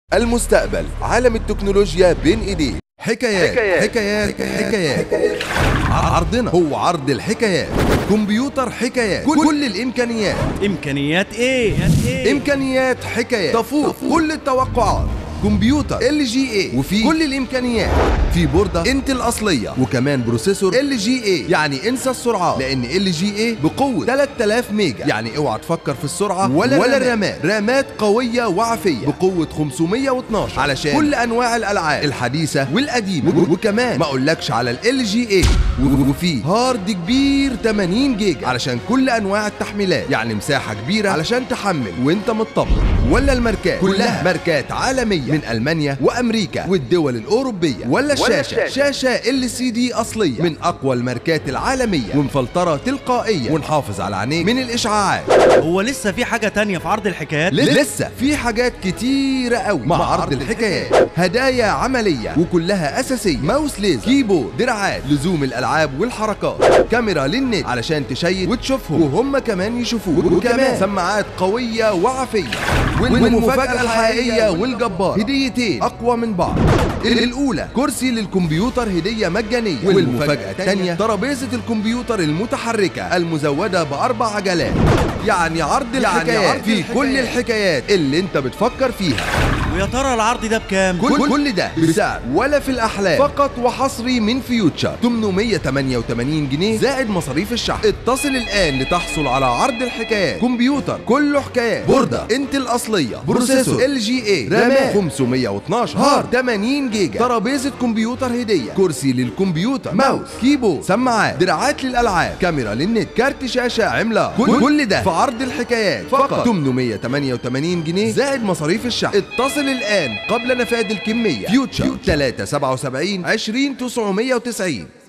المستقبل عالم التكنولوجيا بين ايديك. حكايات. عرضنا هو عرض الحكايات. كمبيوتر حكايات، كل الامكانيات. امكانيات ايه؟ امكانيات حكايات تفوق كل التوقعات. كمبيوتر LGA وفي كل الامكانيات. في بوردة انتل اصلية وكمان بروسيسور LGA، يعني انسى السرعات لان LGA بقوة 3000 ميجا، يعني اوعى تفكر في السرعة ولا الرامات. رامات قوية وعافية بقوة 512 علشان كل انواع الالعاب الحديثة والقديمة. وكمان ما اقولكش على LGA وفي هارد كبير 80 جيجا علشان كل انواع التحميلات، يعني مساحة كبيرة علشان تحمل وانت مطبق. ولا الماركات كلها ماركات عالمية من ألمانيا وأمريكا والدول الأوروبية. ولا الشاشة شاشة LCD أصلية من أقوى الماركات العالمية ومفلترة تلقائية ونحافظ على عينيك من الإشعاعات. هو لسه في حاجة تانية في عرض الحكايات؟ لسه في حاجات كتيرة قوي مع عرض الحكايات. هدايا عملية وكلها أساسية: ماوس ليزر، كيبورد، دراعات لزوم الألعاب والحركات، كاميرا للنت علشان تشيد وتشوفهم وهم كمان يشوفوك، وكمان سماعات قوية وعافية. والمفاجأة الحقيقية والجبارة هديتين أقوى من بعض. الأولى كرسي للكمبيوتر هدية مجانية، والمفاجأة الثانية ترابيزة الكمبيوتر المتحركة المزودة بأربع عجلات. يعني عرض الحكايات في كل الحكايات اللي انت بتفكر فيها. ويا ترى العرض ده بكام؟ كل ده بسعر ولا في الأحلام، فقط وحصري من فيوتشر 888 جنيه زائد مصاريف الشحن. اتصل الآن لتحصل على عرض الحكايات. كمبيوتر كله حكايات، بوردة انتل أصلية، بروسيسور LGA، رامات 512، هارد 80 جيجا، ترابيزة كمبيوتر هدية، كرسي للكمبيوتر، ماوس، كيبورد، سماعات، دراعات للألعاب، كاميرا للنت، كارت شاشة عملاق. كل ده في عرض الحكايات فقط 888 جنيه زائد مصاريف الشحن. اتصل الآن قبل نفاذ الكمية. فيوتشر 377 20990.